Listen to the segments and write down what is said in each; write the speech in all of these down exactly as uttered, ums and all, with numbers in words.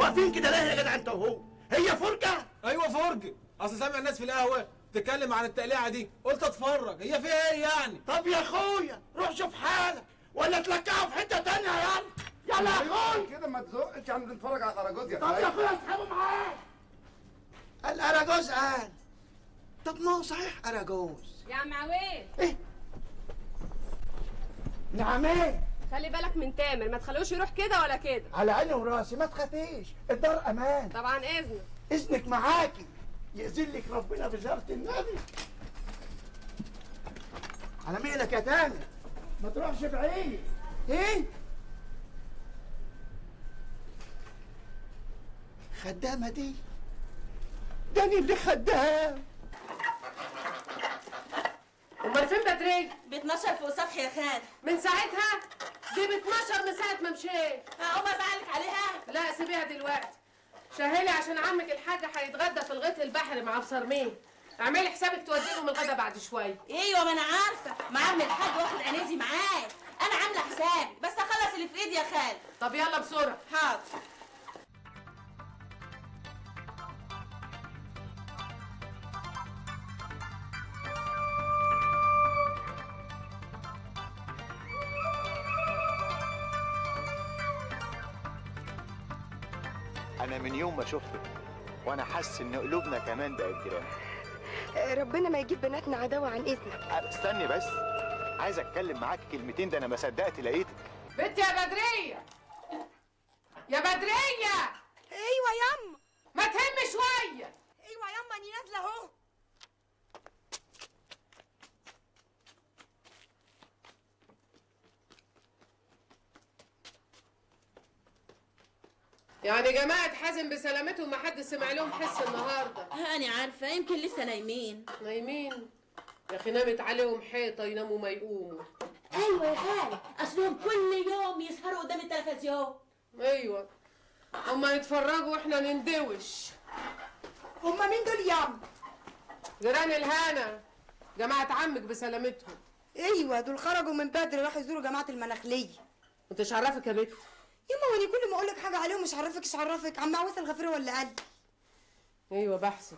واقفين كده ليه يا جدع انت وهو؟ هي فرجه؟ ايوه فرجه، اصل سامع الناس في القهوه تتكلم عن التقليعه دي، قلت اتفرج هي فيها ايه يعني؟ طب يا اخويا روح شوف حالك ولا تلكعه في حته ثانيه يلا. يلا يا اخويا كده ما تزقش، عم بنتفرج على الاراجوز يا طب يا اخويا اسحبه معاك. الاراجوز قال. طب ما هو صحيح اراجوز. يا عم عويل. ايه؟ نعم ايه؟ خلي بالك من تامر، ما تخلوش يروح كده ولا كده. على عيني وراسي ما تخافيش، الدار امان. طبعا اذنك. اذنك معاكي، يأذن لك ربنا بزيارة النبي. على مهلك يا تامر، ما تروحش بعيد. ايه؟ خدامة دي؟ داني اللي خدام. امال فين بدرية؟ بتنشر فوق سطح يا خال. من ساعتها؟ دي بتنشر من ساعة ما مشيت. هقوم ازعلك عليها؟ لا سيبيها دلوقتي. شهلي عشان عمك الحاج هيتغدى في الغيط البحري مع بصرمين. اعملي حسابك تودي لهم الغدا بعد شويه. ايوه ما انا عارفه، مع عم الحاج واخد عنيزي معاه. انا عامله حسابي بس اخلص اللي في ايدي يا خال. طب يلا بسرعه. حاضر. أنا من يوم ما شفتك وأنا حاسس إن قلوبنا كمان بقت جيران. ربنا ما يجيب بناتنا عداوة عن إذنك. استني بس، عايز أتكلم معاك كلمتين، ده أنا ما صدقت لقيتك. بنت يا بدرية، يا بدرية. أيوة ياما. ما تهم شوية. أيوة ياما أني نازلة أهو. يعني جماعة حازم بسلامتهم ما حد سمع لهم حس النهارده. انا عارفه يمكن لسه نايمين. نايمين؟ يا اخي نامت عليهم حيطه يناموا ما يقوموا. ايوه يا خالي، اصلهم كل يوم يسهروا قدام التلفزيون. ايوه هما يتفرجوا واحنا نندوش. هما مين دول ياما؟ جيران الهنا، جماعة عمك بسلامتهم. ايوه دول خرجوا من بدري راحوا يزوروا جماعة المناخلية. انتش عرفك يا بنت؟ ياما واني كل ما اقول لك حاجة عليهم مش عرفك مش عرفك، عم عويس الغفير ولا قال؟ ايوه بحسب.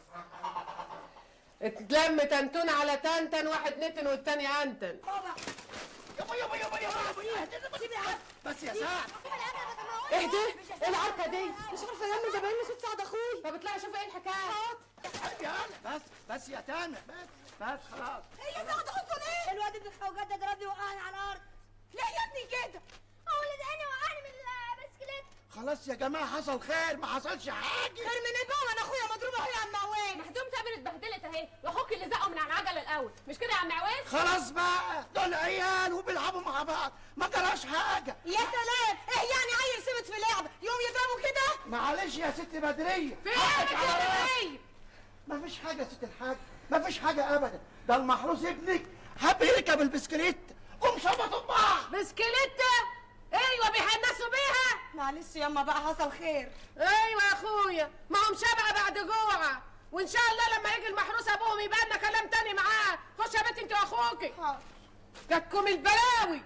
اتلم تنتون على تنتن، واحد نتن والتاني انتن. بابا يابا يابا يابا يابا يابا بس يا سعد. ايه ده؟ ايه العركة دي؟ مش عارفة ياما ده باين صوت سعد اخوي. طب اطلعي شوفي ايه الحكاية. بس بس يا تامر بس بس خلاص. ايه يا سعد اصلا ايه؟ الواد ابن الخواجات ده ضربني وقعني على الارض. ليه يا ابني كده؟ هو اللي دقني وقعني من البسكليت. خلاص يا جماعة حصل خير، ما حصلش حاجة. خير من ايه بقى؟ انا اخويا مضروب اهو يا عم عويس. مخدوم تامر اتبهدلت اهي، واخوك اللي زقه من على العجلة الاول، مش كده يا عم عويس؟ خلاص بقى، دول عيال وبيلعبوا مع بعض، ما جراش حاجة. يا سلام، ايه يعني عيل سمت في لعبة يقوم يضربوا كده؟ معلش يا ست بدرية. فين يا بدرية؟ ما فيش حاجة يا ست الحاج، ما فيش حاجة أبدا، ده المحروس ابنك حب يركب البسكليت قوم شبطوا ببعض. بسكليتة؟ ايوه بيحنسوا بيها. معلش ياما بقى حصل خير. ايوه يا اخويا، ما هم شبعة بعد جوعة، وان شاء الله لما يجي المحروس ابوهم يبقى لنا كلام تاني معاه. خش يا بنت انت واخوكي. حاضر. جاتكم البلاوي.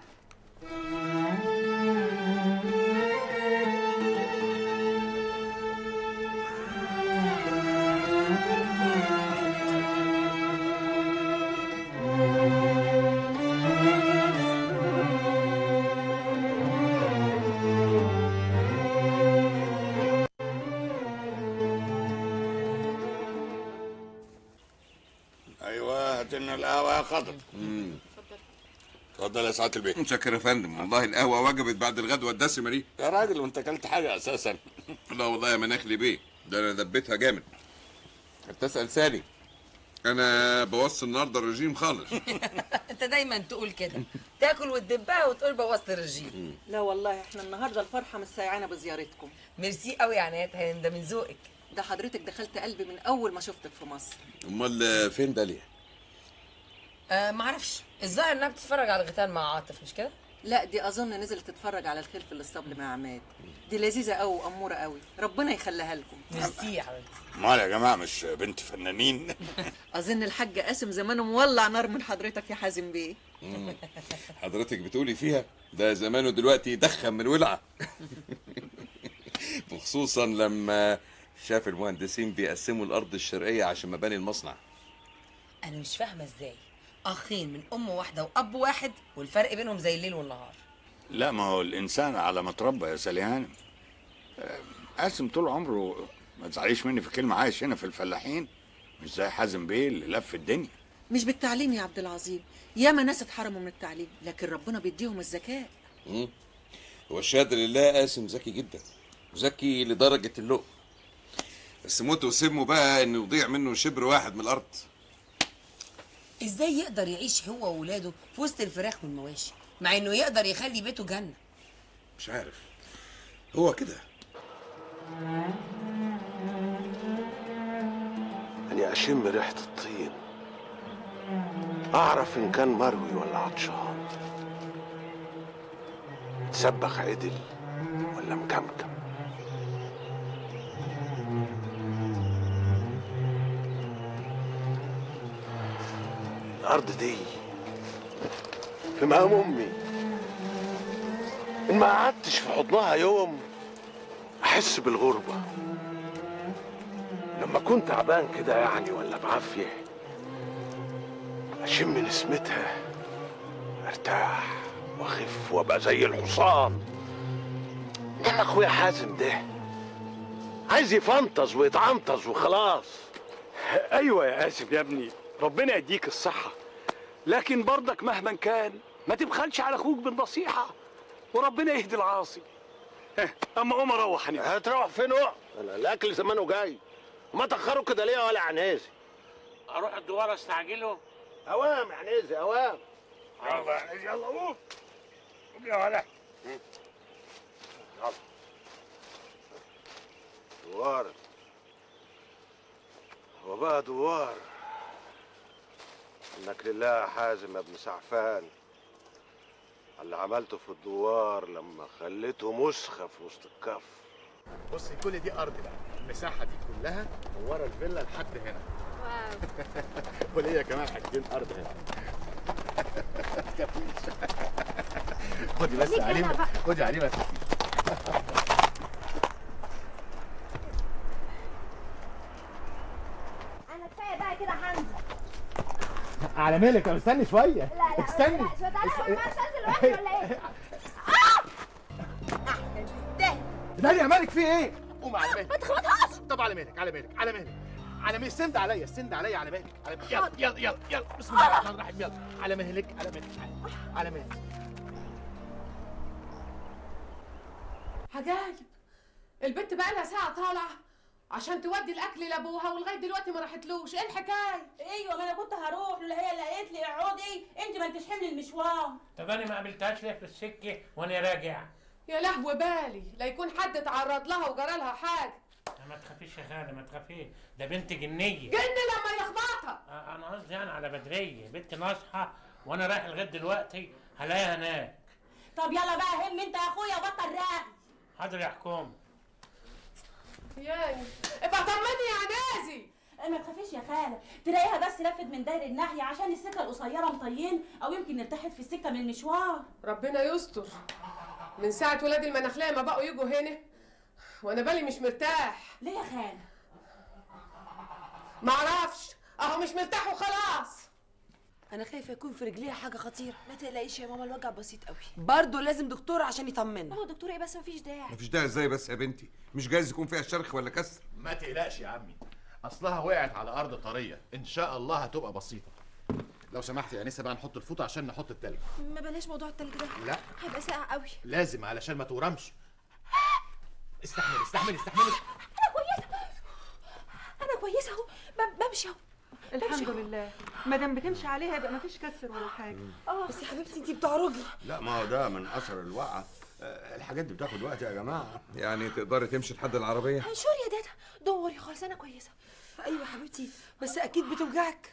لنا القهوه يا خضر. امم اتفضل يا سعاده البيت. متشكر يا فندم، والله القهوه وجبت بعد الغدوه الدسمه دي. يا راجل وانت اكلت حاجه اساسا؟ لا والله يا مناخلي بيه، ده انا دبيتها جامد. تسأل سالي، انا بوظت النهارده الرجيم خالص. انت دايما تقول كده، تاكل وتدبها وتقول بوظت الرجيم. لا والله احنا النهارده الفرحه مش سايعانا بزيارتكم. ميرسي قوي يا عنايات هانم، ده من ذوقك. ده حضرتك دخلت قلبي من اول ما شفتك في مصر. امال فين داليا؟ آه معرفش، الظاهر انها بتتفرج على الغيتان مع عاطف، مش كده؟ لا دي اظن نزلت تتفرج على الخيل في الاسطبل مع عماد. دي لذيذه قوي واموره قوي، ربنا يخليها لكم. ميرسي يا حبيبتي. امال يا جماعه مش بنت فنانين؟ اظن الحاج قاسم زمانه مولع نار من حضرتك يا حازم بيه. حضرتك بتقولي فيها؟ ده زمانه دلوقتي يدخن من ولعه. وخصوصا لما شاف المهندسين بيقسموا الارض الشرقيه عشان مباني المصنع. انا مش فاهمه ازاي اخين من ام واحده واب واحد والفرق بينهم زي الليل والنهار. لا ما هو الانسان على ما اتربى يا سليهان. قاسم طول عمره، ما تزعليش مني في الكلمه، عايش هنا في الفلاحين، مش زي حازم بيه اللي لف الدنيا. مش بالتعليم يا عبد العظيم، ياما ناس اتحرموا من التعليم، لكن ربنا بيديهم الذكاء. امم هو الشهاده لله قاسم ذكي جدا، ذكي لدرجه اللؤم. بس موته وسمه بقى انه يضيع منه شبر واحد من الارض. ازاي يقدر يعيش هو واولاده في وسط الفراخ والمواشي مع انه يقدر يخلي بيته جنه؟ مش عارف، هو كده. أني أشم ريحة الطين، أعرف إن كان مروي ولا عطشان، تسبخ عدل ولا مكمكم. الأرض دي في مقام أمي، إن ما قعدتش في حضنها يوم أحس بالغربة. لما كنت تعبان كده يعني ولا بعافية أشم نسمتها أرتاح وأخف وأبقى زي الحصان. إنما أخويا حازم ده عايز يفنطز ويتعنطز وخلاص. ايوه يا اسف يا ابني، ربنا يديك الصحه، لكن برضك مهما كان ما تبخلش على اخوك بالنصيحه، وربنا يهدي العاصي. اما قوم اروح انا. هتروح فين؟ اقعد، الاكل زمانه جاي. ما تاخروا كده ليه ولا عنازي؟ اروح الدوار استعجله؟ اوام عنازي اوام. يلا يا عنازي يلا قوم قوم يا ولد. يلا دوار، هو بقى دوار انك لله يا حازم يا ابن سعفان اللي عملته في الدوار لما خليته مسخه في وسط الكف. بصي كل دي ارض بقى، المساحه دي كلها من ورا الفيلا لحد هنا. واو. وليا كمان حاجتين ارض هنا. تكفيش. خدي بس عليه، خدي عليه بس. انا كفايه بقى كده هنزل. على مالك، طب استني شويه. لا لا استني. لا شويه، تعالى ما انزل لوحدي ولا ايه؟ ده يا مالك في ايه؟ قوم على مالك. ما تخبطهاش. طب على مالك على مالك على مالك على مالك، سند عليا سند عليا على مالك على مالك. يلا يلا يلا يلا بسم الله الرحمن الرحيم. يلا على مهلك على مالك على مالك. عجايب، البت بقى لها ساعه طالعه عشان تودي الاكل لابوها ولغايه دلوقتي ما راحتلوش. ايه الحكايه؟ ايوه ما انا كنت هروح لولا هي اللي قالت لي اقعدي، انت ما انتش حمل المشوار. طب انا ما قابلتهاش ليه في السكه وانا راجع؟ يا لهو بالي لا يكون حد اتعرض لها وجرى لها حاجه. ما تخافيش يا خاله ما تخافيش، ده بنت جنيه. جن لما يخبطها. انا قصدي يعني على بدريه، بنت ناصحه وانا رايح لغايه دلوقتي هلاقيها هناك. طب يلا بقى هم انت يا اخويا بطل رغي. حاضر يا حكومه. يعني ابقى طمني يا نازي. ما تخافيش يا خاله، تلاقيها بس لفت من داير الناحيه عشان السكه القصيره مطين، او يمكن ارتاحت في السكه من المشوار. ربنا يستر. من ساعه ولاد المناخليه ما بقوا يجوا هنا وانا بالي مش مرتاح. ليه يا خاله؟ معرفش، اهو مش مرتاح وخلاص. انا خايفه يكون في رجليها حاجه خطيره. ما تقلقيش يا ماما، الوجع بسيط قوي. برضه لازم دكتور عشان يطمنا. هو دكتور ايه بس؟ مفيش داعي. مفيش داعي ازاي بس يا بنتي؟ مش جايز يكون فيها شرخ ولا كسر؟ ما تقلقش يا عمي، اصلها وقعت على ارض طريه، ان شاء الله هتبقى بسيطه. لو سمحت يا انسه بقى نحط الفوطه عشان نحط التلج. ما بلاش موضوع التلج ده، لا هيبقى ساقع قوي. لازم علشان ما تورمش. استحملي استحملي استحملي. انا كويسه انا كويسه اهو، بمشي اهو. الحمد لله، ما دام بتمشي عليها يبقى ما فيش كسر ولا حاجه. اه بس يا حبيبتي انتي بتعرجي. لا ما هو ده من اثر الوقعه، الحاجات دي بتاخد وقت يا جماعه. يعني تقدري تمشي لحد العربيه؟ شور يا دادا، دوري خالص انا كويسه. ايوه يا حبيبتي، بس اكيد بتوجعك.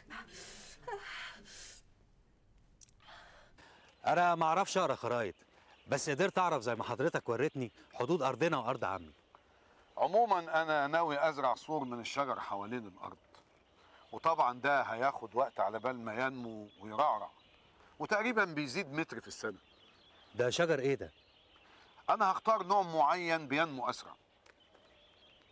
انا ما اعرفش اقرا خرايط، بس قدرت اعرف زي ما حضرتك وريتني حدود ارضنا وارض عمي. عموما انا ناوي ازرع سور من الشجر حوالين الارض، وطبعا ده هياخد وقت على بال ما ينمو ويرعرع، وتقريبا بيزيد متر في السنه. ده شجر ايه ده؟ انا هختار نوع معين بينمو اسرع،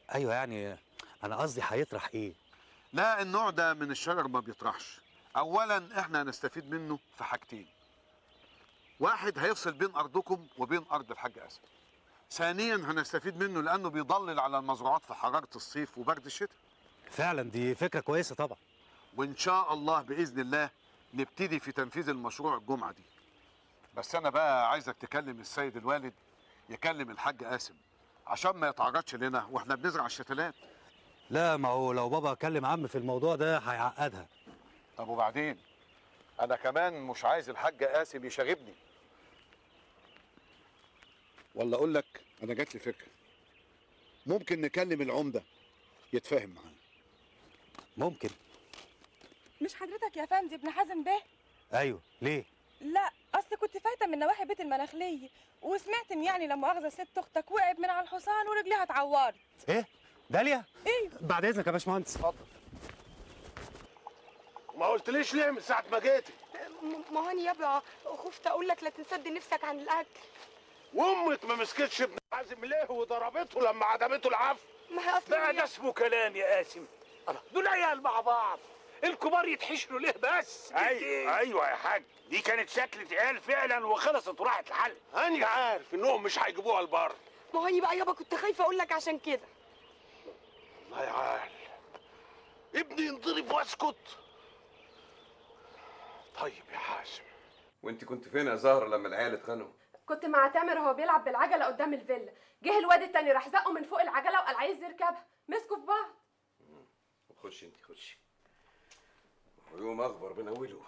ايوه يعني انا قصدي هيطرح ايه؟ لا، النوع ده من الشجر ما بيطرحش. اولا احنا هنستفيد منه في حاجتين. واحد، هيفصل بين ارضكم وبين ارض الحاج قاسم. ثانيا هنستفيد منه لانه بيضلل على المزروعات في حراره الصيف وبرد الشتاء. فعلا دي فكره كويسه طبعا. وان شاء الله باذن الله نبتدي في تنفيذ المشروع الجمعه دي. بس انا بقى عايزك تكلم السيد الوالد يكلم الحاج قاسم عشان ما يتعرضش لنا واحنا بنزرع الشتلات. لا، ما هو لو بابا كلم عم في الموضوع ده هيعقدها. طب وبعدين؟ انا كمان مش عايز الحاج قاسم يشاغبني. ولا اقول لك انا جات لي فكره، ممكن نكلم العمده يتفاهم معاه. ممكن. مش حضرتك يا فندي ابن حازم بيه؟ ايوه، ليه؟ لا، اصل كنت فايته من نواحي بيت المناخليه وسمعت ان يعني لما مؤاخذه ست اختك وقعت من على الحصان ورجليها اتعورت. ايه؟ داليا؟ ايوه. بعد اذنك يا باشمهندس. اتفضل. ما قلتليش ليه من ساعه ما جيتي؟ ما هاني يابا خفت اقول لك لا تنسد نفسك عن الاكل. وامك ما مسكتش ابن حازم ليه وضربته لما عدمته العفو؟ ما هي اصلا بقى ده اسمه كلام يا قاسم. دول عيال مع بعض، الكبار يتحشروا ليه بس؟ ايوه ايوه يا حاج، دي كانت شكلة عيال فعلا وخلصت وراحت الحل. انا عارف انهم مش هيجيبوها البر. ما هاني بقى يابا كنت خايفه اقول لك عشان كده. الله يعال، ابني ينضرب واسكت. طيب يا حازم. وانت كنت فين يا زهره لما العيال اتخانقوا؟ كنت مع تامر وهو بيلعب بالعجله قدام الفيلا، جه الواد التاني راح زقه من فوق العجله وقال عايز يركبها، مسكوا في بعض. خشي انت خشي، ويوم اخبر من اوله.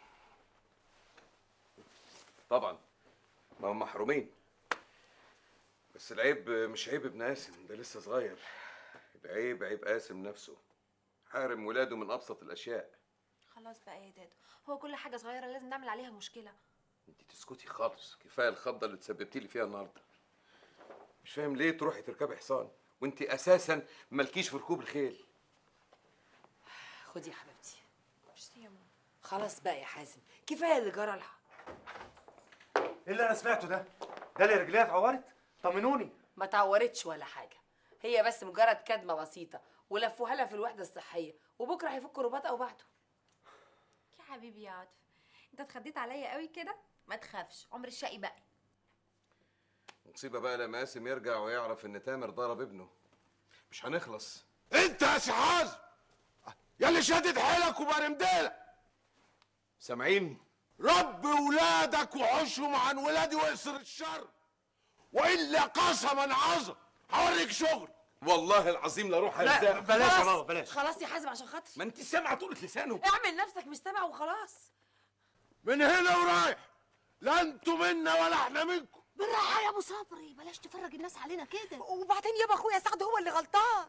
طبعا ما هم محرومين، بس العيب مش عيب ابن قاسم، ده لسه صغير. العيب عيب قاسم نفسه، حارم ولاده من ابسط الاشياء. خلاص بقى يا دادو، هو كل حاجه صغيره لازم نعمل عليها مشكله. انت تسكتي خالص، كفايه الخضه اللي تسببتي لي فيها النهارده. مش فاهم ليه تروحي تركبي حصان وانت اساسا مالكيش في ركوب الخيل. خدي يا حبيبتي. ميرسي يا ماما. خلاص بقى يا حازم، كفايه اللي جرى لها. ايه اللي انا سمعته ده؟ ده اللي رجليها اتعورت؟ طمنوني. ما اتعورتش ولا حاجه، هي بس مجرد كدمه بسيطه ولفوها لها في الوحده الصحيه، وبكره هيفكوا رباط او بعده. يا حبيبي يا عاطف، انت اتخديت عليا قوي كده؟ ما تخافش، عمر الشقي بقى. مصيبه بقى لما قاسم يرجع ويعرف ان تامر ضرب ابنه، مش هنخلص. انت يا سي حازم يا اللي شادد حيلك وبرمدلك، سامعين؟ رب ولادك وحوشهم عن ولادي واقصر الشر، والا قسما عظم هوريك شغل. والله العظيم لا اروح لا ارزاق. بلاش يا ماما بلاش. خلاص يا حازم عشان خاطر. ما انت سامعه طولة لسانه. اعمل نفسك مش سامع وخلاص. من هنا ورايح لا انتوا منا ولا احنا منكم. بالراحه يا ابو صبري، بلاش تفرج الناس علينا كده. وبعدين يابا اخويا سعد هو اللي غلطان.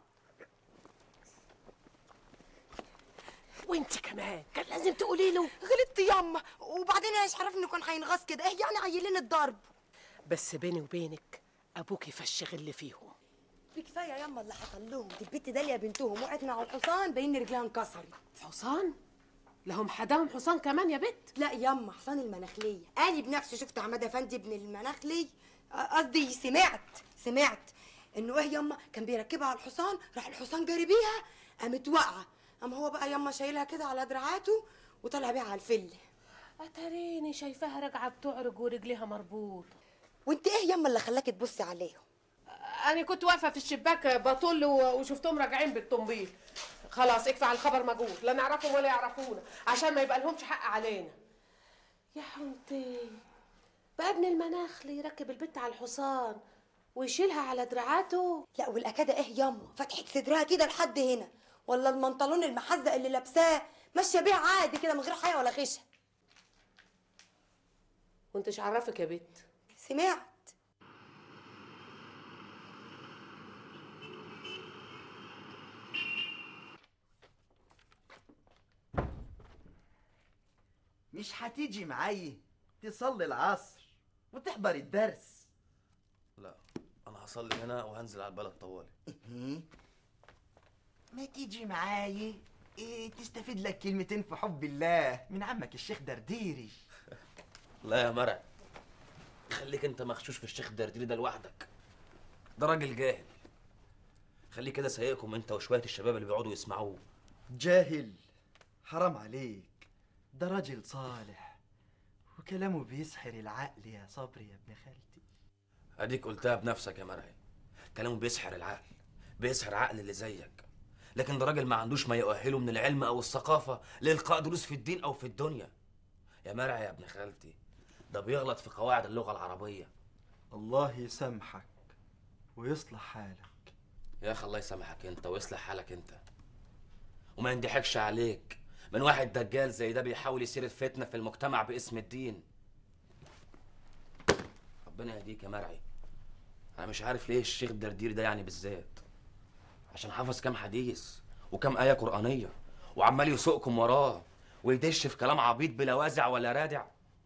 وانت كمان كان لازم تقولي له. غلطت ياما، وبعدين انا مش عارف انه كان هينغص كده، ايه يعني عيلين الضرب. بس بيني وبينك ابوكي فش غل فيهم. كفايه ياما اللي حصل لهم، دي البت داليا بنتهم وقعت مع الحصان باين رجلها انكسرت. حصان؟ لهم حداهم حصان كمان يا بت؟ لا ياما، حصان المناخليه. انا بنفسي شفت عماد افندي ابن المناخلي، قصدي سمعت سمعت انه ايه ياما كان بيركبها على الحصان، راح الحصان جاري بيها قامت واقعه، قام هو بقى ياما شايلها كده على دراعاته وطلع بيها على الفل. اتريني شايفاها راجعه بتعرج ورجليها مربوطه. وانت ايه ياما اللي خلاكي تبصي عليهم؟ انا كنت واقفه في الشباك بطل وشفتهم راجعين بالطنبيل. خلاص اكفى على الخبر مجهول، لا نعرفهم ولا يعرفونا عشان ما يبقى لهمش حق علينا. يا حمتي بقى ابن المناخلي يركب البت على الحصان ويشيلها على دراعاته. لا والاكاده ايه ياما فتحت صدرها كده لحد هنا، ولا المنطلون المحزق اللي لابساه ماشيه بيه عادي كده من غير حياه ولا خشه. وانتش عرفك يا بت؟ سمعت. مش هتيجي معايا تصلي العصر وتحضر الدرس؟ لا انا هصلي هنا وهنزل على البلد طوالي. ايه ما تيجي معايا إيه تستفيد لك كلمتين في حب الله من عمك الشيخ درديري. لا يا مرع، خليك انت مغشوش في الشيخ درديري ده لوحدك، ده راجل جاهل. خليه كده سايقكم انت وشويه الشباب اللي بيقعدوا يسمعوه. جاهل، حرام عليك، ده راجل صالح وكلامه بيسحر العقل يا صبري يا ابن خالتي. اديك قلتها بنفسك يا مرعي، كلامه بيسحر العقل، بيسحر عقل اللي زيك، لكن ده راجل ما عندوش ما يؤهله من العلم او الثقافه لإلقاء دروس في الدين او في الدنيا. يا مرعي يا ابن خالتي، ده بيغلط في قواعد اللغه العربيه. الله يسامحك ويصلح حالك. يا اخي الله يسامحك انت ويصلح حالك انت، وما ينضحكش عليك من واحد دجال زي ده بيحاول يثير الفتنه في المجتمع باسم الدين. ربنا يهديك يا مرعي. انا مش عارف ليه الشيخ دردير ده يعني بالذات، عشان حافظ كام حديث وكام ايه قرانيه وعمال يسوقكم وراه ويدش في كلام عبيط بلا وازع ولا رادع.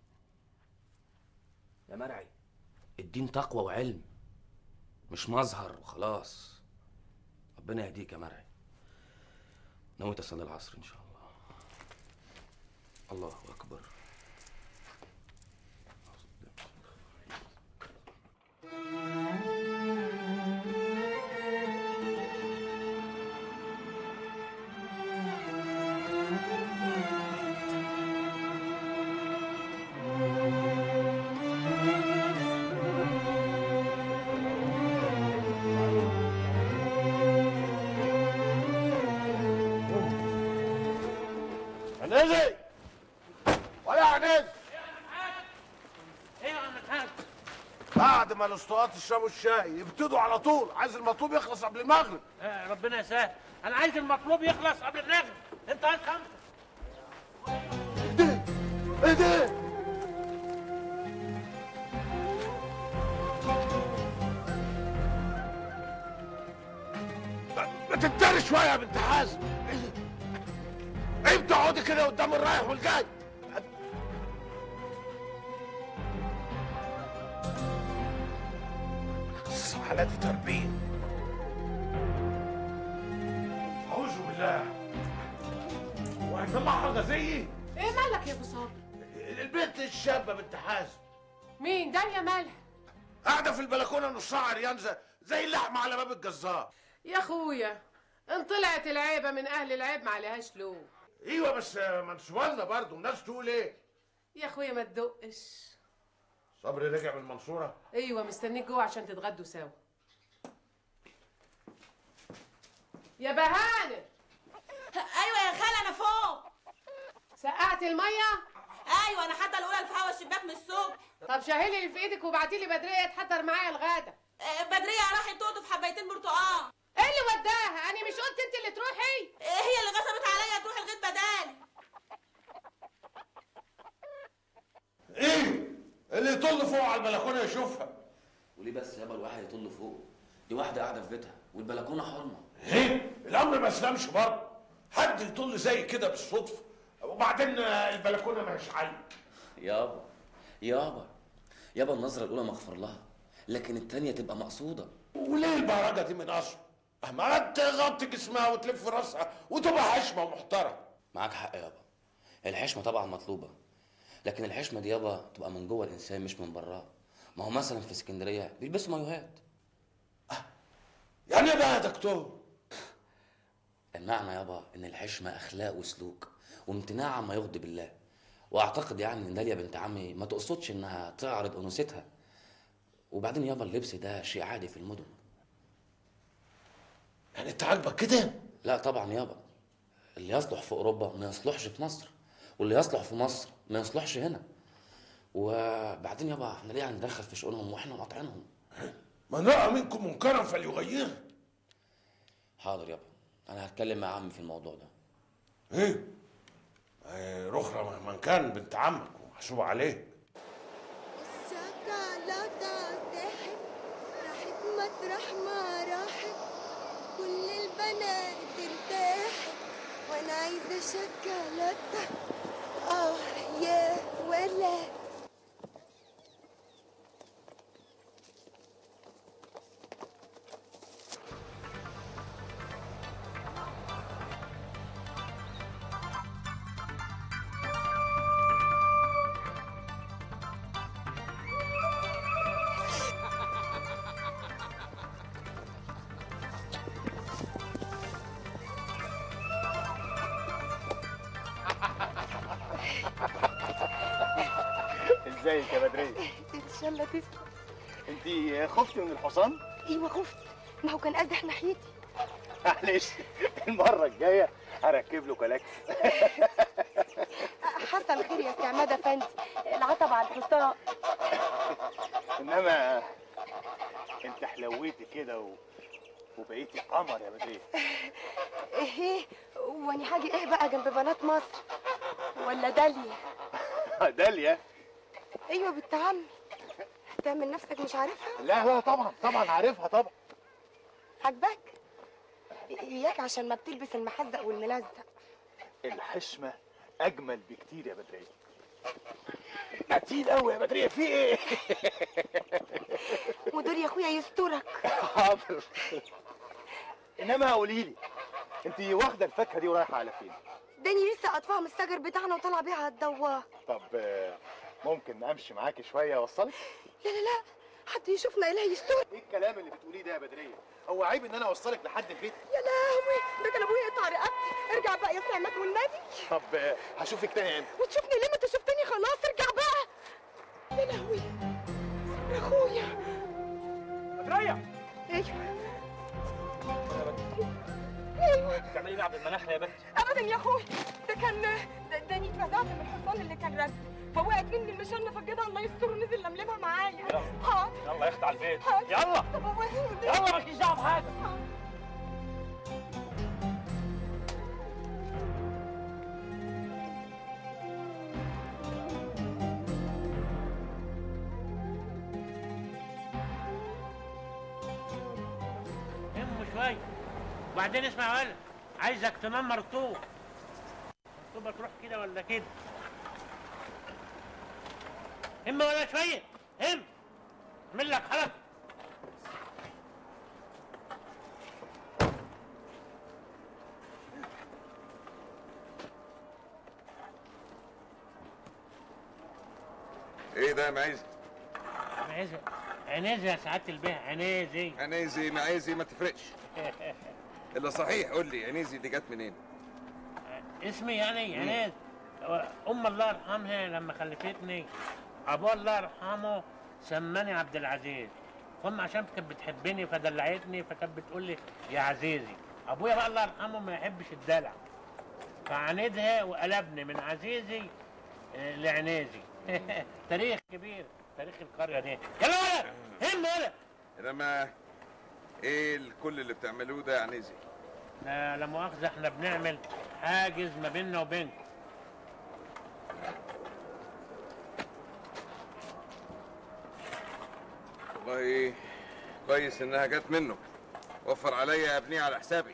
يا مرعي الدين تقوى وعلم، مش مظهر وخلاص. ربنا يهديك يا مرعي. نويت اصلي العصر ان شاء الله. الله اكبر. نزل ولا عنز. ايوه يا عم الحاج. بعد ما الاسطوات يشربوا الشاي يبتدوا على طول. عايز المطلوب يخلص قبل المغرب. آه ربنا يسهل. انا عايز المطلوب يخلص قبل المغرب. انت عايز خمسه. ايه ده؟ ما تتداري شويه يا بنت حازم. ايه بتقعدي كده قدام الرايح والجاي؟ الصحة دي تربيه. اعوذ بالله. هو هيطلع حاجه زيي؟ ايه مالك يا ابو صابر؟ البنت الشابه بنت حازم. مين داليا مالها؟ قاعده في البلكونه نصها عريانزه زي اللحمه على باب الجزار. يا اخويا ان طلعت العيبه من اهل العيب ما عليهاش لوم. ايوه بس منسوبنا برضه، الناس تقول ايه؟ يا اخويا ما تدقش. صبري رجع من المنصوره؟ ايوه مستنيك جوه عشان تتغدوا سوا. يا بهانه. ايوه يا خاله انا فوق. سقعتي الميه؟ ايوه انا حاطه الاولى في هوا الشباك من الصبح. طب شاهلي اللي في ايدك وابعتي لي بدريه تحضر معايا الغدا. آه بدريه راحت تقطف حبايتين برتقال. ايه اللي وداها؟ انا مش قلت انت اللي تروحي؟ آه هي اللي غصبت عليا تروح الغيط بدالي. ايه؟ اللي يطل فوق على البلكونه يشوفها. وليه بس يابا الواحد يطل فوق؟ دي واحده قاعده في بيتها والبلكونه حرمه. ايه؟ الامر ما اسلمش برضه. حد يطل زي كده بالصدفه، وبعدين البلكونه ماهيش حل. يابا يابا يابا النظره الاولى مغفور لها، لكن الثانيه تبقى مقصوده. وليه البهرجه دي من اصله؟ ما تغطي جسمها وتلف راسها وتبقى حشمه ومحترم. معاك حق يابا، الحشمه طبعا مطلوبه، لكن الحشمه دي يابا تبقى من جوه الانسان مش من براه. ما هو مثلا في اسكندريه بيلبسوا مايوهات. يعني ايه بقى يا دكتور؟ المعنى يابا ان الحشمه اخلاق وسلوك وامتناع عما يغضب الله. واعتقد يعني ان داليا بنت عمي ما تقصدش انها تعرض انوثتها. وبعدين يابا اللبس ده شيء عادي في المدن. يعني انت عاجبك كده؟ لا طبعا يابا، اللي يصلح في اوروبا ما يصلحش في مصر، واللي يصلح في مصر ما يصلحش هنا. وبعدين يابا احنا ليه هندخل في شؤونهم واحنا مقاطعينهم؟ من راى منكم منكرا فليغيره. حاضر يابا، انا هتكلم مع عمي في الموضوع ده. ايه؟ ايه رخرة مهما كان بنت عمك ومحسوبة عليه. الشوكولاتة ساحت راحت مطرح ما راحت، كل البنات ارتاحت وانا عايزة شوكولاتة. اه يا ولد. ازيك يا بدريه؟ ان شاء الله تسلم. انت خفتي من الحصان؟ ايوه خفت، ما هو كان قدح ناحيتي. معلش المره الجايه هركب له كلاكس. حصل خير يا سي عماد افندي، العطب على الحصان. انما انت حلويتي كده و... وبقيتي قمر يا بدريه. ايه واني حاجه ايه بقى جنب بنات مصر ولا داليا؟ داليا؟ ايوه بنت عمي. تعمل نفسك مش عارفها؟ لا لا طبعا طبعا عارفها طبعا. عجبك؟ اياك عشان ما بتلبس المحزق والملزق. الحشمه اجمل بكتير يا بدريه. قتيل قوي يا بدريه، في ايه؟ ودول يا اخويا يسترك. حاضر. انما قولي لي، انت واخده الفاكهه دي ورايحه على فين؟ داني لسه قطفها من الشجر بتاعنا وطلع بيها على الدوار. طب ممكن امشي معاكي شويه اوصلك؟ لا لا لا، حد يشوفنا اله يستر. ايه الكلام اللي بتقوليه ده يا بدريه؟ هو عيب ان انا اوصلك لحد البيت؟ يا لهوي، ده كان ابويا يقطع رقبتي. ارجع بقى يا سعمات والنبي. طب هشوفك تاني امتى؟ وتشوفني ليه؟ ما انت شفتني خلاص، ارجع بقى. يا لهوي يا اخويا. بدريه. ايوه ايوه. بتعملي ايه مع عبد المناخ يا بنت؟ ابدا يا اخويا، ده كان ده داني اتفزعت من الحصان اللي كان راكب، فوقعت مني المشنه فالجدع الله يستر ونزل لملمها معايا. يلا حاضر. يلا يخت على البيت. حاضر. يلا طب هو يلا مالكيش دعوه بحاجه. همه شويه وبعدين اسمع ولا عايزك تنمر الطوب. الطوبه تروح كده ولا كده. هم ولا شويه هم. اعمل لك حركه. ايه ده يا معيزي؟ معيزي عنيزي يا سعاده البيه، عنيزي. عنيزي معيزي ما تفرقش. الا صحيح قول لي عنيزي دي جت منين؟ اسمي يعني عنيز. ام الله يرحمها لما خلفتني ابوها الله يرحمه سماني عبد العزيز. ام عشان كانت بتحبني فدلعتني فكانت بتقول لي يا عزيزي. ابويا بقى الله يرحمه ما يحبش الدلع فعاندها وقلبني من عزيزي لعنيزي. تاريخ كبير، تاريخ القريه دي. يلا ولا هم ولا. انما ايه كل اللي بتعملوه ده يا عنيزي؟ لا لا مؤاخذه، احنا بنعمل حاجز ما بيننا وبينكم. والله كويس انها جت منه. وفر عليا ابنيه على حسابي.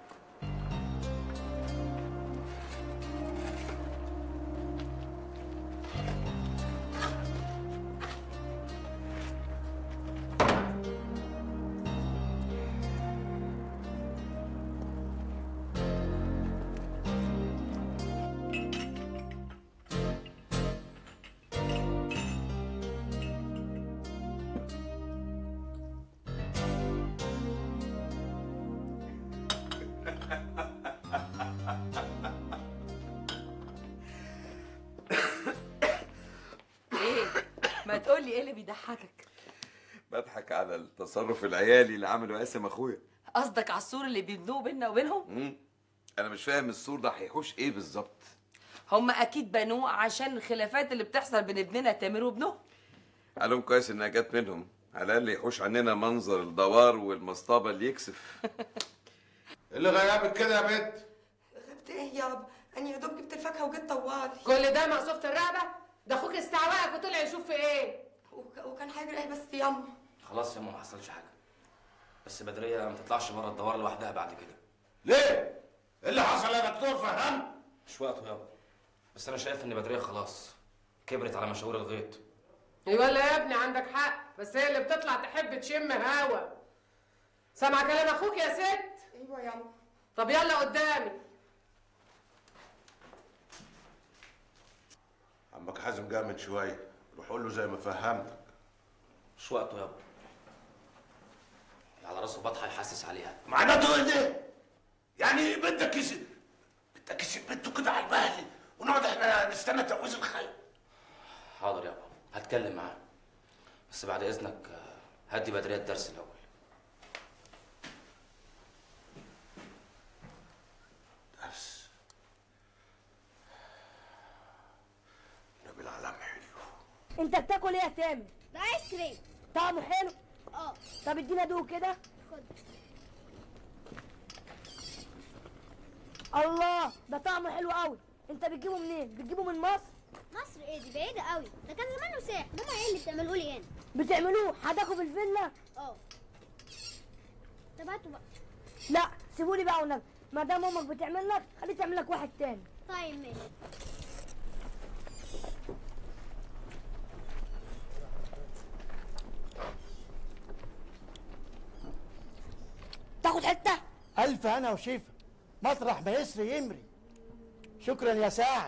ما تقولي ايه اللي بيضحكك؟ بضحك على التصرف العيالي اللي عمله قاسم اخويا. قصدك على السور اللي بيبنوه بينا وبينهم؟ امم انا مش فاهم السور ده هيحوش ايه بالظبط. هم اكيد بنوه عشان الخلافات اللي بتحصل بين ابننا تامر وابنه. علوم كويس انها جت منهم، على الاقل يحوش عننا منظر الدوار والمصطبه اللي يكسف. اللي غيابك كده يا بنت؟ غبت ايه يابا؟ انا يا دوب جبت الفاكهه وجيت طوالي. كل ده مقصوفة الرقبه؟ ده اخوك استعوقك وطلع يشوف في ايه؟ وك... وكان هيجري ايه بس ياما؟ خلاص يا ماما ما حصلش حاجه، بس بدريه ما تطلعش بره الدوار لوحدها بعد كده. ليه؟ ايه اللي حصل يا دكتور؟ فهم؟ مش وقته يابا، بس انا شايف ان بدريه خلاص كبرت على مشاوير الغيط. ايوه لا يا ابني عندك حق، بس هي اللي بتطلع تحب تشم هوا. سامع كلام اخوك يا ست؟ ايوه ياما. طب يلا قدامي. عمك حازم جه من شويه، روح قول له زي ما فهمتك. مش وقته يابا، على راسه بطحه يحسس عليها. معناته ايه ده؟ يعني بدك يس بدك يسيب بنته كده على المهل ونقعد احنا نستنى تجويز الخير؟ حاضر يابا، هتكلم هتكلم معاه، بس بعد اذنك آه، هدي بدريه الدرس الاول. درس نبي العلم حلو. انت بتاكل ايه يا تامر؟ ده ايس كريم. طعمه حلو؟ اه. طب ادينا دوق كده. خد. الله، ده طعمه حلو قوي. انت بتجيبه منين؟ بتجيبه من مصر؟ مصر ايه دي بعيدة قوي، ده كان زمانه ساح. ماما ايه اللي بتعملوه لي هنا؟ بتعملوه هتاكلوا في الفيلا؟ اه. طب هاتوا بقى. لا سيبولي بقى والنبي، ما دام امك بتعمل لك خليه تعمل لك واحد تاني. طيب ماشي. تاخد حته؟ الف انا وشيفا، مطرح ما يسري يمري. شكرا يا سعد.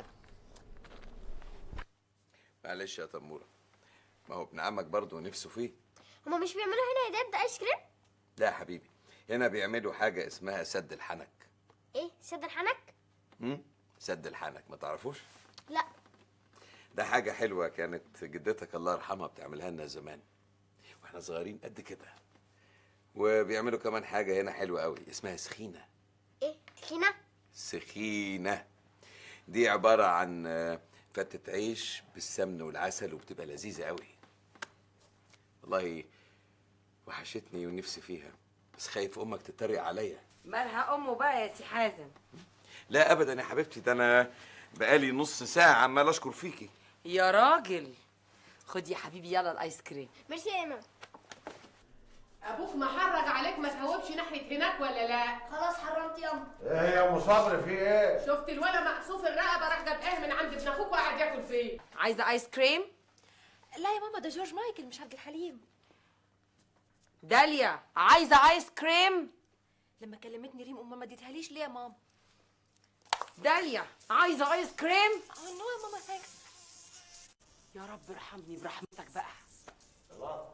معلش يا تموره، ما هو ابن عمك برضه نفسه فيه. هما مش بيعملوا هنا هدايا ايس كريم؟ لا يا حبيبي، هنا بيعملوا حاجه اسمها سد الحنك. ايه سد الحنك؟ امم سد الحنك ما تعرفوش؟ لا. ده حاجه حلوه كانت جدتك الله يرحمها بتعملها لنا زمان واحنا صغيرين قد كده. وبيعملوا كمان حاجه هنا حلوه قوي اسمها سخينه. ايه سخينه؟ سخينه دي عباره عن فتة عيش بالسمن والعسل وبتبقى لذيذه قوي. والله وحشتني ونفسي فيها، بس خايف امك تتريق عليا. مالها امه بقى يا سي حازم؟ لا ابدا يا حبيبتي، ده انا بقالي نص ساعه عمال اشكر فيكي. يا راجل خد يا حبيبي يلا الايس كريم. ميرسي يا ماما. ابوك محرج عليك ما تهوبش ناحيه هناك ولا لا؟ خلاص حرمت ياما. ايه يا ام صبري في ايه؟ شفت الولا مقصوف الرقبه راح جاب ايه من عند ابن اخوك وقاعد ياكل فيه. عايزه ايس كريم؟ لا يا ماما ده جورج مايكل مش عبد الحليم. داليا عايزه ايس كريم؟ لما كلمتني ريم ام ما اديتهاليش ليه يا ماما؟ داليا عايزه ايس كريم؟ اه نو يا ماما ثانكس. يا رب ارحمني برحمتك بقى. خلاص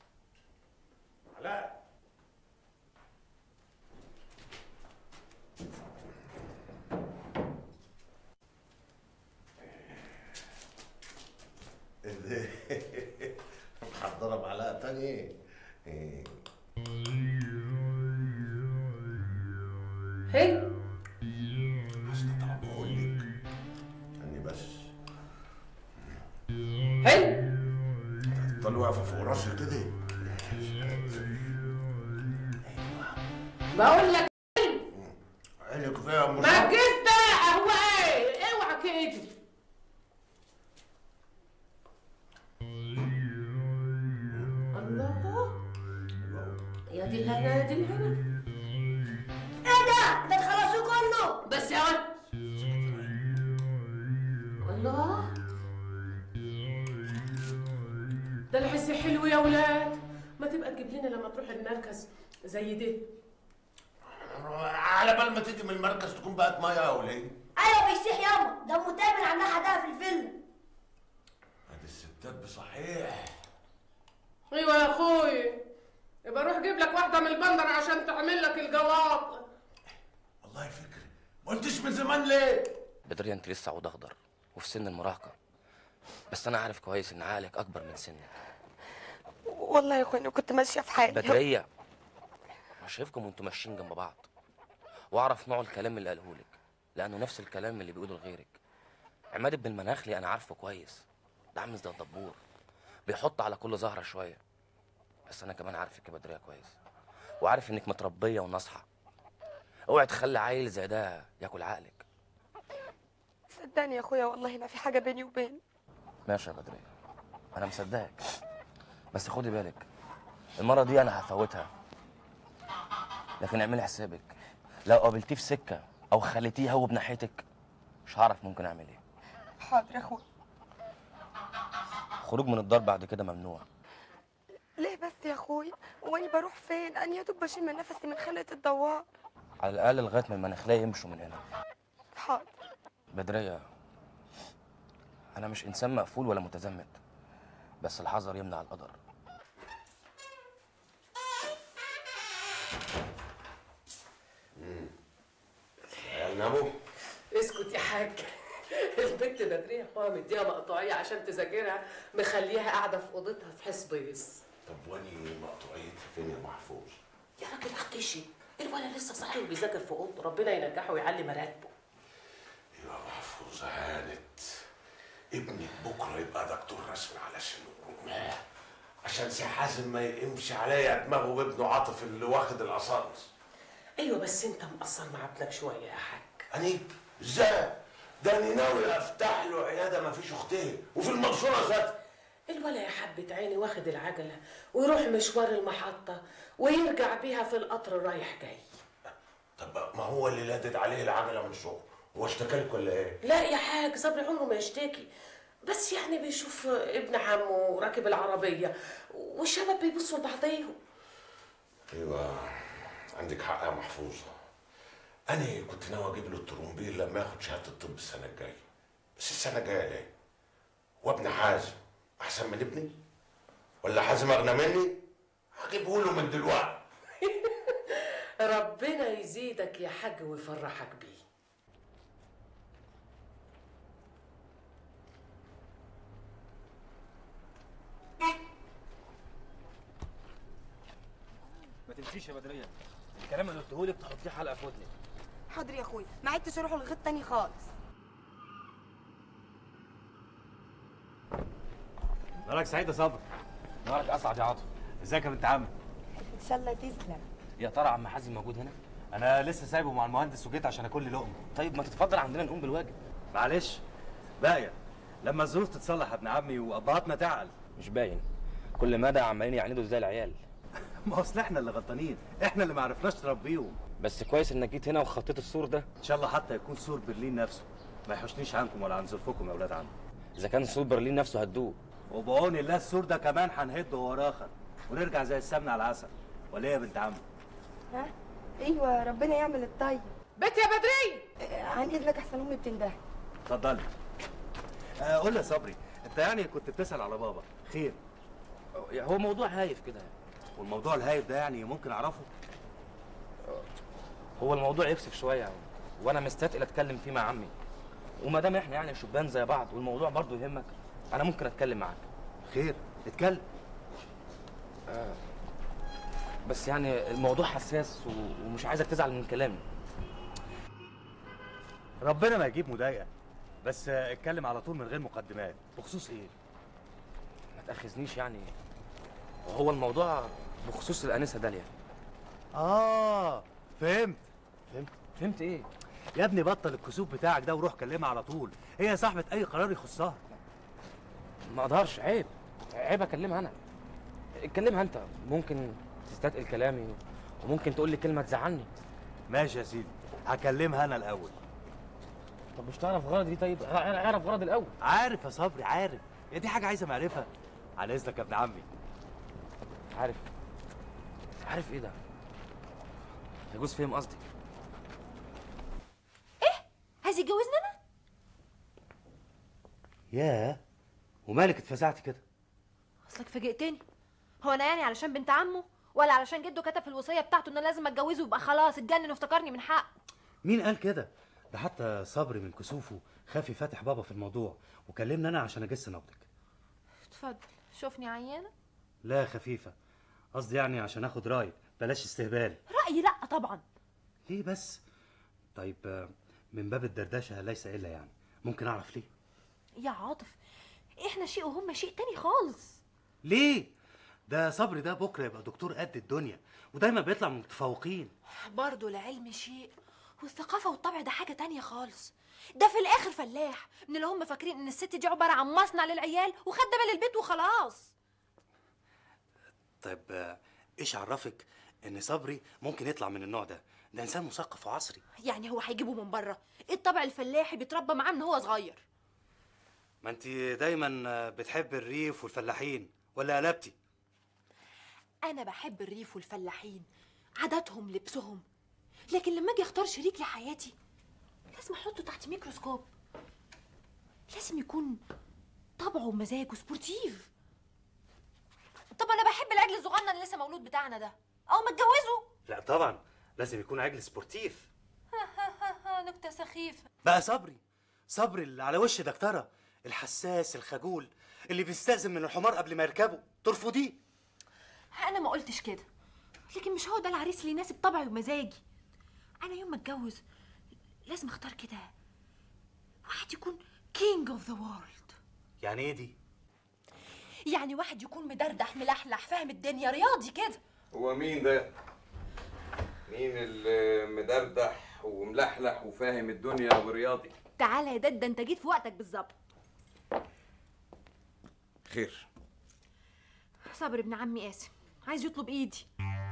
علاء. محضرة معلقة تانية؟ حلو. هستطعم بقول لك. استني بس. حلو. تفضلي واقفة فوق راسي كده. بقول لك عينك فيها يا ام ما تجيش بقى. هو ايه؟ اوعى كده. الله يا دي الهنا يا دي الهنا. ايه ده؟ ده تخلصوه كله. بس يا ولد. الله ده الحس حلو يا ولاد. ما تبقى تجيب لنا لما تروح المركز زي ده. على بال ما تيجي من المركز تكون بقت ميه يا وليه. ايوه بيسيح ياما، ده متابع عنها حدها في الفيلا. هذه الستات بصحيح. ايوه يا اخوي، يبقى روح جيب لك واحده من البندر عشان تعمل لك الجواب. والله فكرة، ما قلتش من زمان ليه؟ بدرية انت لسه عود اخضر وفي سن المراهقه، بس انا عارف كويس ان عقلك اكبر من سنك. والله يا اخواني كنت ماشيه في حالي. بدرية مش شايفكم وانتوا ماشيين جنب بعض، واعرف نوع الكلام اللي قاله لك لانه نفس الكلام اللي بيقوله لغيرك. عماد بن المناخلي انا عارفه كويس، ده عامل زي الدبور بيحط على كل زهره شويه. بس انا كمان عارفك يا بدرية كويس، وعارف انك متربيه وناصحه. اوعي تخلي عيل زي ده ياكل عقلك. صدقني يا اخويا والله ما في حاجه بيني وبين. ماشي يا بدرية انا مصدقك، بس خدي بالك المره دي انا هفوتها، لكن اعملي حسابك لو قابلتيه في سكه او خليتيه هو بناحيتك مش هعرف ممكن اعمل ايه. حاضر يا اخويا. خروج من الدار بعد كده ممنوع. ليه بس يا اخويا؟ واني بروح فين؟ انا يا دوب بشيل من نفسي من خلقه الدوار. على الاقل لغايه ما المناخليه يمشوا من هنا. حاضر. بدرية انا مش انسان مقفول ولا متزمت، بس الحذر يمنع القدر. عيال ناموا؟ اسكت يا حاج. البنت بدريه اخوها مديها مقطوعيه عشان تذاكرها، مخليها قاعده في اوضتها في حسبيس. طب واني مقطوعيتي فين يا محفوظ؟ يا راجل اختشي، الولد لسه صاحي وبيذاكر في اوضته، ربنا ينجحه ويعلي مراتبه. يا محفوظ هانت، ابنك بكره يبقى دكتور رسمي على شنو؟ عشان سي حازم ما يقمش عليا دماغه وابنه عاطف اللي واخد القصاص. ايوه بس انت مقصر مع ابنك شويه يا حاج. أني ازاي؟ ده انا ناوي افتح له عياده ما فيش اختين وفي المنصوره ذات. الولا يا حبة عيني واخد العجله ويروح مشوار المحطه ويرجع بيها في القطر رايح جاي. طب ما هو اللي لادت عليه العجله من الشغل، هو اشتكى لك ولا ايه؟ لا يا حاج صبري عمره ما يشتكي، بس يعني بيشوف ابن عمه راكب العربيه والشباب بيبصوا لبعضيهم. ايوه عندك حق يا محفوظه، انا كنت ناوي اجيب له الترومبيل لما ياخد شهاده الطب السنه الجايه، بس السنه الجايه ليه؟ وابن حازم احسن من ابني؟ ولا حازم اغنى مني؟ هجيبه له من دلوقتي. ربنا يزيدك يا حاج ويفرحك بيه. ما تمشيش يا بدريه، الكلام اللي قلته لك تحطيه حلقه في ودنك. حاضر يا اخويا، ما عدتش اروح لغيط تاني خالص. نهارك سعيد يا صبري. نهارك اسعد يا عاطف. ازيك يا بنت عمي؟ ان شاء الله تسلم. يا ترى عم حازم موجود هنا؟ انا لسه سايبه مع المهندس وجيت عشان اكل لي لقمه. طيب ما تتفضل عندنا نقوم بالواجب. معلش باقيه لما الظروف تتصلح يا ابن عمي وابهاتنا تعقل. مش باين، كل مدى عمالين يعاندوا زي العيال. ما اصل احنا اللي غلطانين، احنا اللي ما عرفناش نربيهم. بس كويس انك جيت هنا وخطيت السور ده. ان شاء الله حتى يكون سور برلين نفسه، ما يحوشنيش عنكم ولا عن ظروفكم يا اولاد عم. اذا كان سور برلين نفسه هتدوق، وبعون الله السور ده كمان هنهده وراخر ونرجع زي السمنه على العسل. ولا ايه يا بنت عمي؟ ها؟ ايوه ربنا يعمل الطيب. بنت يا بدري آه، عن اذنك احسن امي بتنده. اتفضلي. آه قول لي يا صبري، انت يعني كنت بتسال على بابا، خير؟ هو موضوع هايف كده. والموضوع الهايف ده يعني ممكن اعرفه؟ هو الموضوع يكسف شويه وانا مستثقل اتكلم فيه مع عمي، وما دام احنا يعني شبان زي بعض والموضوع برضه يهمك انا ممكن اتكلم معاك. خير اتكلم. آه بس يعني الموضوع حساس و- ومش عايزك تزعل من كلامي. ربنا ما يجيب مضايقه، بس آه، اتكلم على طول من غير مقدمات. بخصوص ايه؟ ما تاخذنيش يعني، هو الموضوع بخصوص الانسه داليا. اه فهمت. فهمت فهمت ايه؟ يا ابني بطل الكسوف بتاعك ده وروح كلمها على طول، هي صاحبه اي قرار يخصها. ما اقدرش، عيب عيب اكلمها انا. اتكلمها انت، ممكن تستثقل كلامي وممكن تقول لي كلمه تزعلني. ماشي يا سيدي، هكلمها انا الاول. طب مش تعرف غرضي؟ طيب اعرف غرضي الاول. عارف يا صبري عارف، هي دي حاجه عايزه معرفه. على اذنك يا ابن عمي. عارف عارف ايه ده؟ يجوز فهم قصدي. عايز يتجوزني انا؟ ياه، ومالك اتفزعتي كده؟ اصلك فاجئتني. هو انا يعني علشان بنت عمه ولا علشان جده كتب في الوصيه بتاعته ان انا لازم اتجوزه ويبقى خلاص اتجنن وافتكرني من حق؟ مين قال كده؟ ده حتى صبري من كسوفه خاف يفتح بابا في الموضوع وكلمني انا عشان اجس نبضك. اتفضل شوفني عيانه. لا خفيفه، قصدي يعني عشان اخد رايك، بلاش استهبال. رايي لا طبعا. ليه بس؟ طيب آه، من باب الدردشه ليس الا يعني، ممكن اعرف ليه؟ يا عاطف احنا شيء وهم شيء تاني خالص. ليه؟ ده صبري ده بكره يبقى دكتور قد الدنيا ودايما بيطلع من المتفوقين. برضه العلم شيء والثقافه والطبع ده حاجه تانية خالص. ده في الاخر فلاح من اللي هم فاكرين ان الست دي عباره عن مصنع للعيال وخدامه للبيت وخلاص. طيب آه، ايش عرفك ان صبري ممكن يطلع من النوع ده؟ ده انسان مثقف وعصري. يعني هو هيجيبه من بره؟ ايه الطبع الفلاحي بيتربى معاه من هو صغير. ما انت دايما بتحب الريف والفلاحين ولا قلبتي؟ انا بحب الريف والفلاحين، عاداتهم لبسهم، لكن لما اجي اختار شريك لحياتي لازم احطه تحت ميكروسكوب. لازم يكون طبعه ومزاجه سبورتيف. طب انا بحب العجل الصغنن اللي لسه مولود بتاعنا ده او ما اتجوزه. لا طبعا لازم يكون عجل سبورتيف. نكته سخيفه. بقى صبري صبري اللي على وش دكتوره، الحساس الخجول اللي بيستأذن من الحمار قبل ما يركبه، ترفضيه؟ انا ما قلتش كده، لكن مش هو ده العريس اللي يناسب طبعي ومزاجي. انا يوم ما اتجوز لازم اختار كده واحد يكون كينج اوف ذا وورلد. يعني ايه دي؟ يعني واحد يكون مدردح ملحلح فاهم الدنيا رياضي كده. هو مين ده؟ مين اللي مدردح وملحلح وفاهم الدنيا ورياضي؟ تعالى يا داد، ده انت جيت في وقتك بالظبط. خير. صبري ابن عمي قاسم عايز يطلب ايدي.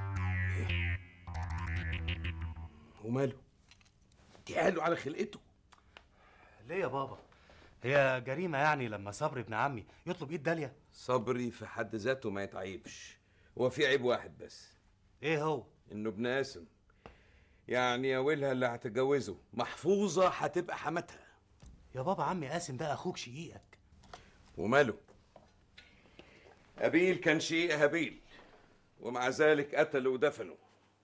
وماله؟ دي قالوا على خلقته. ليه يا بابا؟ هي جريمه يعني لما صبري ابن عمي يطلب ايد داليا؟ صبري في حد ذاته ما يتعيبش، هو في عيب واحد بس. ايه هو؟ انه ابن قاسم، يعني يا ويلها اللي هتتجوزه محفوظه هتبقى حماتها. يا بابا عمي قاسم ده اخوك شقيقك. وماله؟ هابيل كان شقيق هابيل ومع ذلك قتلوا ودفنوا.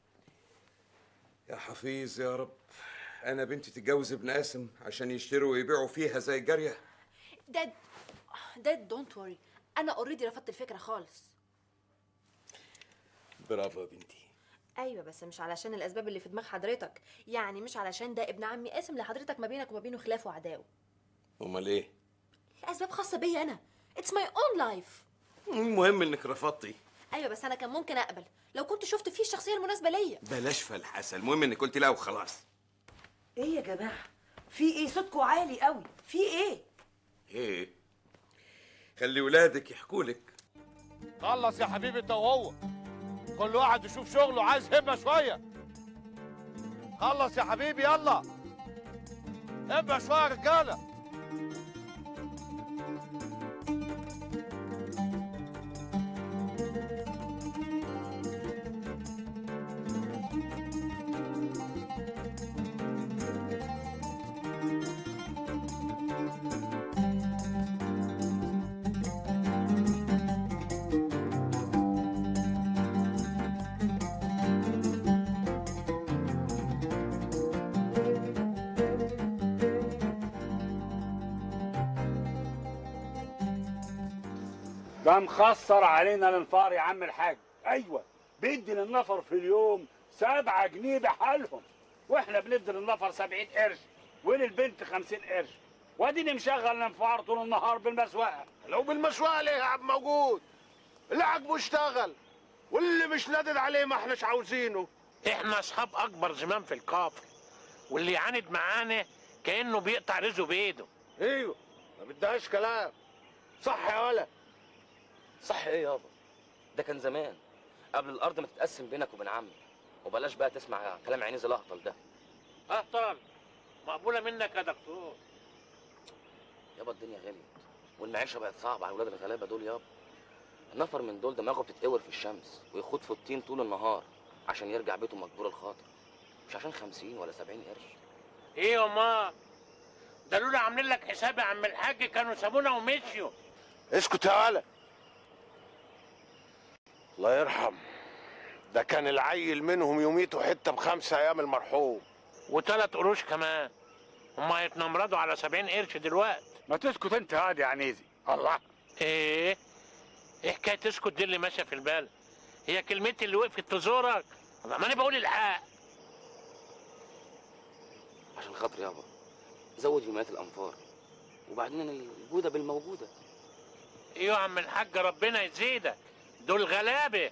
يا حفيظ يا رب، انا بنتي تتجوز ابن قاسم عشان يشتروا ويبيعوا فيها زي الجاريه؟ داد داد دونت وري، انا اوريدي رفضت الفكره خالص. برافو يا بنتي. ايوه بس مش علشان الاسباب اللي في دماغ حضرتك، يعني مش علشان ده ابن عمي قاسم لحضرتك ما بينك وما بينه خلاف وعداوه. امال ايه؟ الاسباب خاصه بيا انا، اتس ماي اون لايف. المهم انك رفضتي. ايوه بس انا كان ممكن اقبل لو كنت شفت فيه الشخصيه المناسبه ليا. بلاش فلحسه، المهم انك قلتي لا وخلاص. ايه يا جماعه؟ في ايه؟ صوتكم عالي قوي، في ايه؟ ايه؟ خلي ولادك يحكوا لك. خلص يا حبيبي انت وهو، كل واحد يشوف شغله، عايز همه شويه. خلص يا حبيبي يلا، همه شويه يا رجاله. ده مخسر علينا الانفار يا عم الحاج. ايوه بيدي للنفر في اليوم سبعة جنيه بحالهم، واحنا بندي للنفر سبعين قرش وللبنت خمسين قرش، واديني مشغل الانفار طول النهار بالمسوقه. لو بالمشوقه ليه يا عم موجود؟ اللي عاجبه اشتغل واللي مش نادد عليه ما احناش عاوزينه. احنا اصحاب اكبر زمام في الكافر، واللي يعاند معانا كانه بيقطع رزقه بايده. ايوه ما بدهاش كلام، صح يا ولا؟ صح ايه يابا؟ ده كان زمان قبل الارض ما تتقسم بينك وبين عمي، وبلاش بقى تسمع كلام عينيز الاهطل ده. اهطل؟ مقبوله منك يا دكتور. يابا الدنيا غليت والمعيشه بقت صعبه على ولاد الغلابه دول يابا. النفر من دول دماغه بتتقور في الشمس ويخوض في الطين طول النهار عشان يرجع بيته مجبور الخاطر، مش عشان خمسين ولا سبعين قرش. ايه يا ما ده لولا عاملين لك حساب يا عم الحاج كانوا سابونا ومشيوا. اسكت يا ولا، الله يرحم، ده كان العيل منهم يوميته حته بخمسه ايام المرحوم، وثلاث قروش كمان. هم هيتنمردوا على سبعين قرش دلوقتي. ما تسكت انت هادي يا عنيزي. الله ايه؟ ايه حكايه تسكت دي اللي ماشيه في البال؟ هي كلمتي اللي وقفت تزورك؟ ما انا بقول الحق. عشان خاطر يابا زود يوميات الانفار، وبعدين الجوده بالموجوده. ايوه يا عم الحاج ربنا يزيدك، دول غلابه.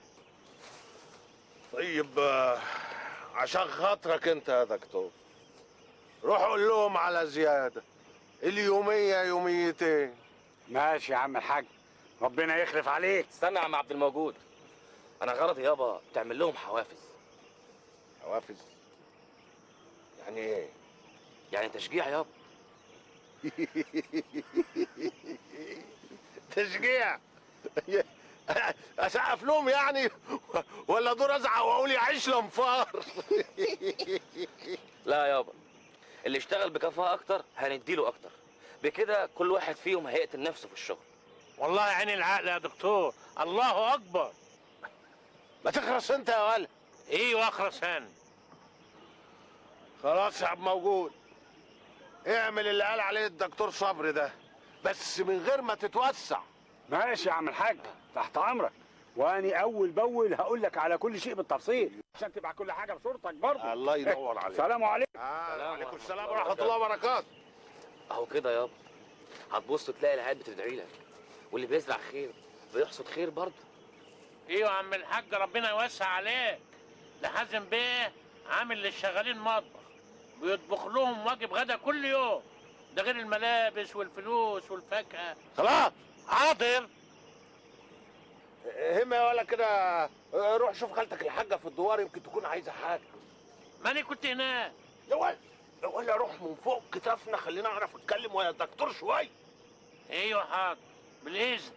طيب عشان خاطرك انت يا دكتور روح قول لهم على زياده، اليوميه يوميتين. ماشي يا عم الحاج، ربنا يخلف عليك. استنى يا عم عبد الموجود، انا غرضي يابا تعمل لهم حوافز. حوافز؟ يعني ايه؟ يعني تشجيع يابا. تشجيع؟ اسقف لهم يعني ولا دور ازعق واقول يعيش الانفار؟ لا يابا، اللي اشتغل بكفاءه اكتر هنديله اكتر، بكده كل واحد فيهم هيقتل نفسه في الشغل. والله عين العقل يا دكتور، الله اكبر. ما تخرس انت يا ولد. ايوه اخرس انا. خلاص يا عم موجود، اعمل اللي قال عليه الدكتور صبري ده، بس من غير ما تتوسع. ماشي يا عم الحاج، تحت امرك، واني اول باول هقول لك على كل شيء بالتفصيل عشان تبقى كل حاجه بصورتك برضه. الله ينور عليك. سلام عليكم. آه عليكم السلام ورحمه الله وبركاته. اهو كده يابا، هتبص تلاقي العيال بتدعي لك، واللي بيزرع خير بيحصد خير برضه. ايوه يا عم الحاج، ربنا يوسع عليك. ده حازم بيه عامل للشغالين مطبخ، بيطبخ لهم واجب غدا كل يوم، ده غير الملابس والفلوس والفاكهه. خلاص حاضر. هم يا ولا كده، روح شوف خالتك الحاجه في الدوار، يمكن تكون عايزه حاجه. ماني كنت هناك. يا ولد يا ولد، روح من فوق كتافنا، خلينا اعرف اتكلم ويا الدكتور شويه. ايوه حاضر، بالاذن.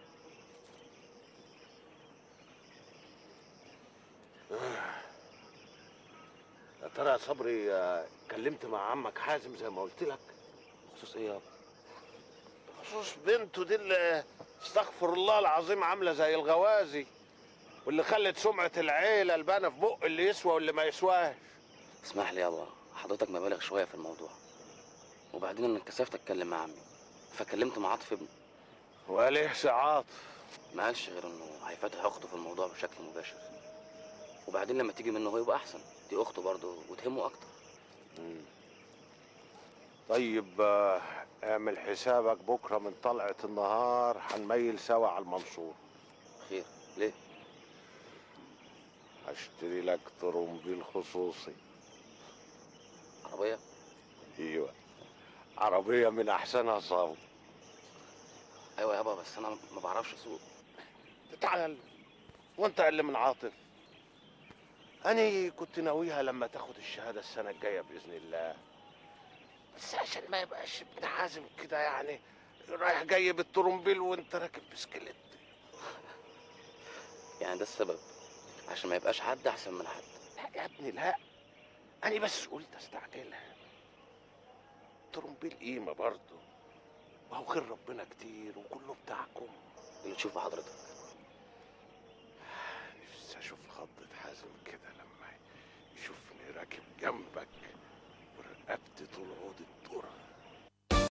يا ترى يا صبري، كلمت مع عمك حازم زي ما قلت لك؟ بخصوص ايه يابا؟ بخصوص بنته دي اللي استغفر الله العظيم عامله زي الغوازي، واللي خلت سمعه العيله البانه في بق اللي يسوى واللي ما يسواش. اسمح لي يابا، حضرتك مبالغ شويه في الموضوع، وبعدين انا اتكسفت اتكلم مع عمي، فكلمت مع عاطف ابنه. وقال ايه سي عاطف؟ ما قالش غير انه هيفتح اخته في الموضوع بشكل مباشر، وبعدين لما تيجي منه هو يبقى احسن، دي اخته برضه وتهمه اكتر. مم. طيب آه، اعمل حسابك بكره من طلعه النهار هنميل سوا على المنصور. خير؟ ليه؟ هشتري لك طرمبيل خصوصي. عربيه؟ ايوه، عربيه من احسنها صاوي. ايوه يابا، بس انا ما بعرفش اسوق. تتعلم، وانت اقل من عاطف. أنا كنت ناويها لما تاخد الشهادة السنة الجاية بإذن الله، بس عشان ما يبقاش ابن حازم كده يعني رايح جاي بالطرمبيل وانت راكب بسكليت. يعني ده السبب، عشان ما يبقاش حد أحسن من حد. لا يا ابني لا، أنا بس قلت استعجلها. الطرمبيل قيمة برضه، وهو خير ربنا كتير وكله بتاعكم. اللي تشوفه حضرتك. نفسي أشوف خضة حازم كده لما يشوفني راكب جنبك ورقبتي طول عود